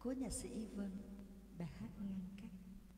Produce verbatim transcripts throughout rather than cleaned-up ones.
Cố nhạc sĩ Vân, bài hát ngăn cách.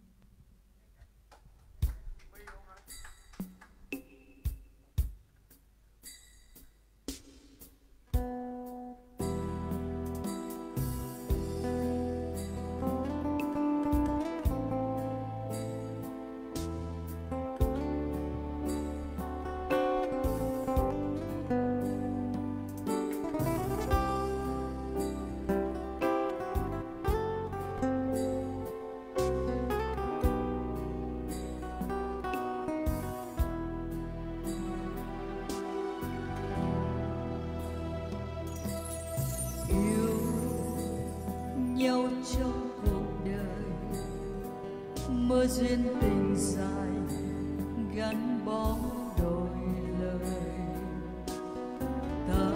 Nhau trong cuộc đời, mơ duyên tình dài gắn bó đôi lời. Ta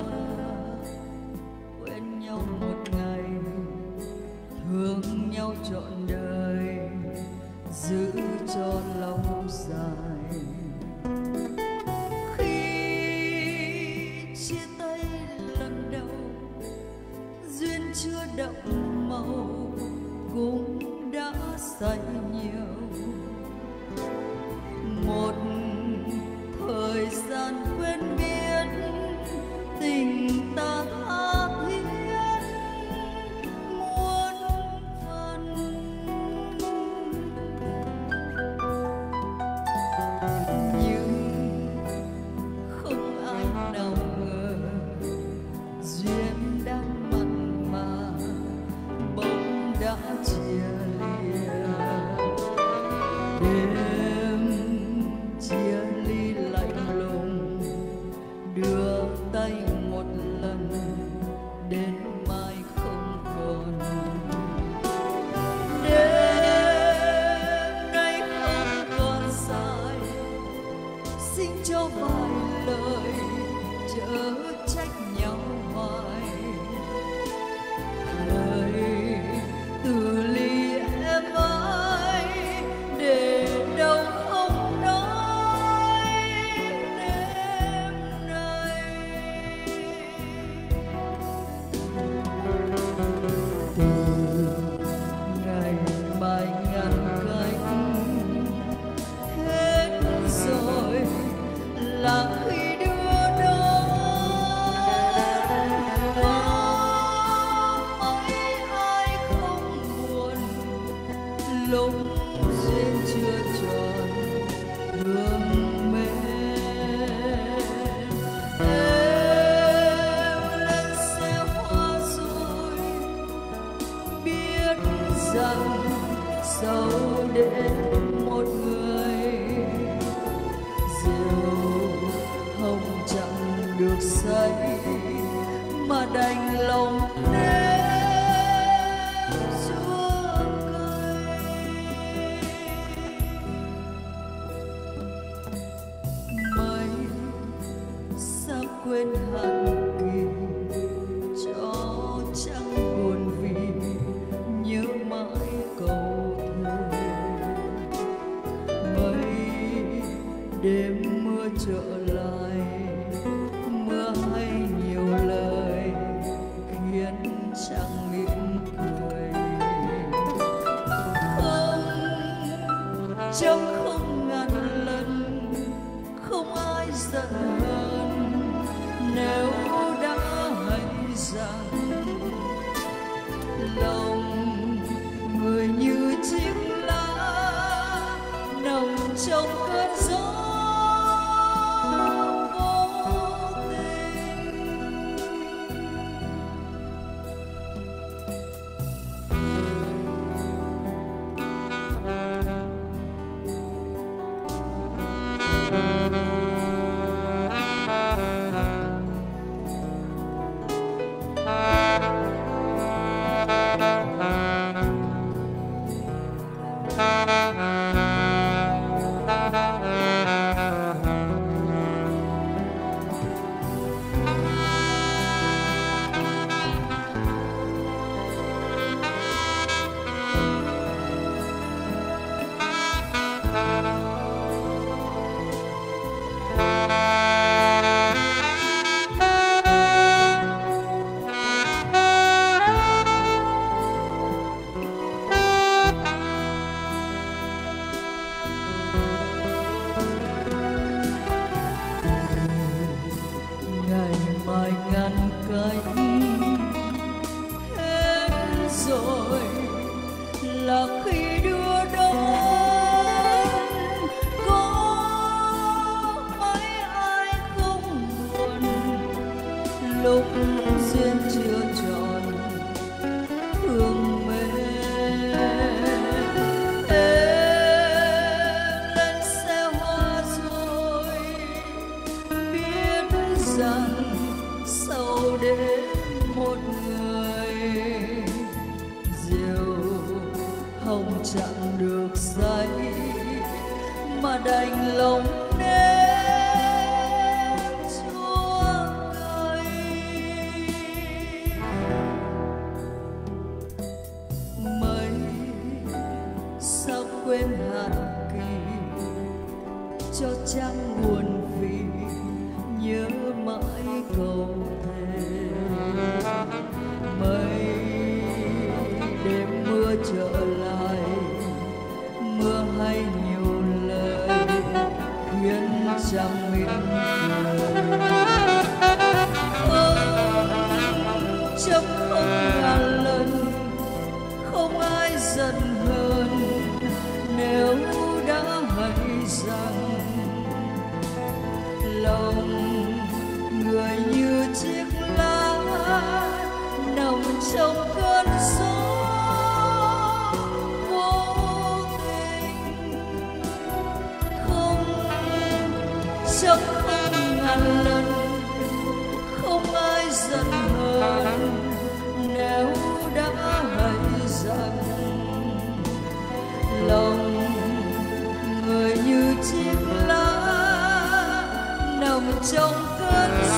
quen nhau một ngày, thương nhau trọn đời, giữ cho lòng dài. Khi chia tay lần đầu, duyên chưa đậm màu cũng đã say nhiều. Một thời gian quên biết tình ta tha thiết muôn phần. Nhưng không ai nào ngờ duyên đang mặn mà bỗng đã chia lìa. Đêm chia ly lạnh lùng, đưa tay một lần đến mai không còn. Đêm nay không còn dài, xin cho vài lời chớ trách nhau hoài. Lời từ ly em ơi, để đâu không nói đêm nay. Từ ngày mai ngăn cách hết rồi là khi đưa đón. Có mấy ai không buồn lúc duyên chưa tròn thương mến. Em lên xe hoa rồi biết rằng sâu đến một người. Rượu hồng chẳng được say mà đành lòng nếm chua cay. Mây sao quên hẳn kỳ cho trăng buồn vì nhớ mãi câu thơ. Mây đêm mưa trở lại, mưa hay nhiều lời khiến chẳng mỉm cười. Không trong không ngàn lần, không ai giận hơn nếu đã hay rằng lòng người như chiếc lá nằm trong cơn gió vô tình. Thank you. không chặn được giấy mà đành lòng nếm chua cay. Mây sao quên hạn kỳ cho trăng buồn vì nhớ mãi câu thề. Mây đêm mưa trở lại, mưa hay nhiều lời khiến trăng mỉm cười. Không chấp không ngàn lần, không ai giận hơn nếu đã hay rằng lòng người như chiếc lá nằm trong cơn gió vô tình. Không chấp không ngàn lần, không ai giận hơn nếu đã hay rằng lòng người như chiếc lá nằm trong cơn